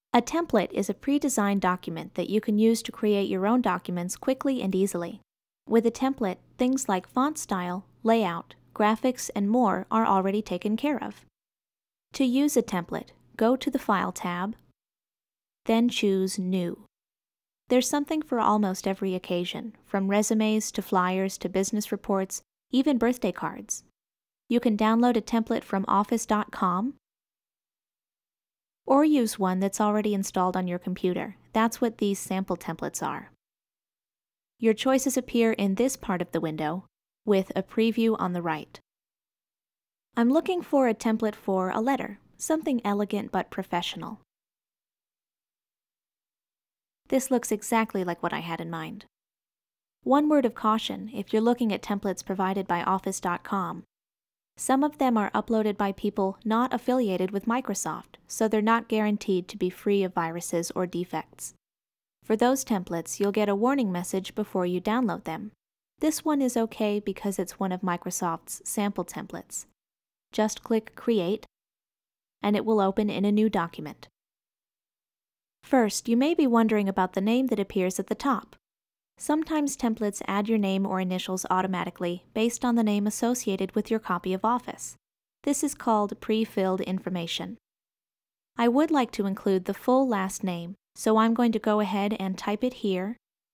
A template is a pre-designed document that you can use to create your own documents quickly and easily. With a template, things like font style, layout, graphics, and more are already taken care of. To use a template, go to the File tab, then choose New. There's something for almost every occasion, from resumes to flyers to business reports, even birthday cards. You can download a template from office.com or use one that's already installed on your computer. That's what these sample templates are. Your choices appear in this part of the window, with a preview on the right. I'm looking for a template for a letter, something elegant but professional. This looks exactly like what I had in mind. One word of caution if you're looking at templates provided by office.com. Some of them are uploaded by people not affiliated with Microsoft, so they're not guaranteed to be free of viruses or defects. For those templates, you'll get a warning message before you download them. This one is okay because it's one of Microsoft's sample templates. Just click Create, and it will open in a new document. First, you may be wondering about the name that appears at the top. Sometimes templates add your name or initials automatically based on the name associated with your copy of Office. This is called pre-filled information. I would like to include the full last name, so I'm going to go ahead and type it here.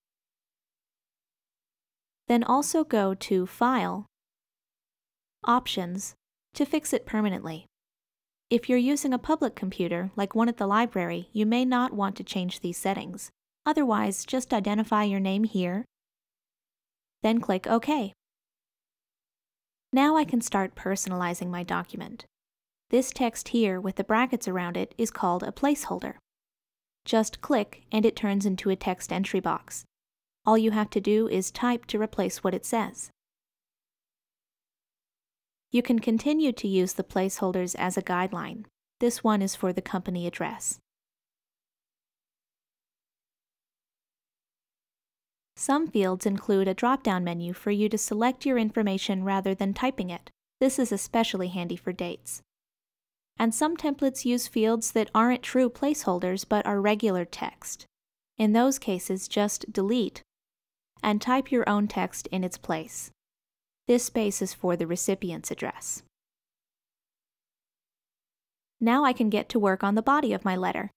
Then also go to File, Options, to fix it permanently. If you're using a public computer, like one at the library, you may not want to change these settings. Otherwise, just identify your name here, then click OK. Now I can start personalizing my document. This text here with the brackets around it is called a placeholder. Just click and it turns into a text entry box. All you have to do is type to replace what it says. You can continue to use the placeholders as a guideline. This one is for the company address. Some fields include a drop-down menu for you to select your information rather than typing it. This is especially handy for dates. And some templates use fields that aren't true placeholders but are regular text. In those cases, just delete and type your own text in its place. This space is for the recipient's address. Now I can get to work on the body of my letter.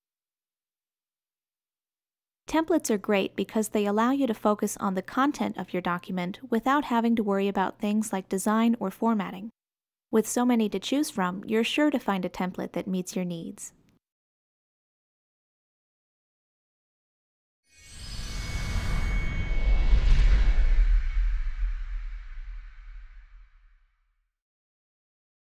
Templates are great because they allow you to focus on the content of your document without having to worry about things like design or formatting. With so many to choose from, you're sure to find a template that meets your needs.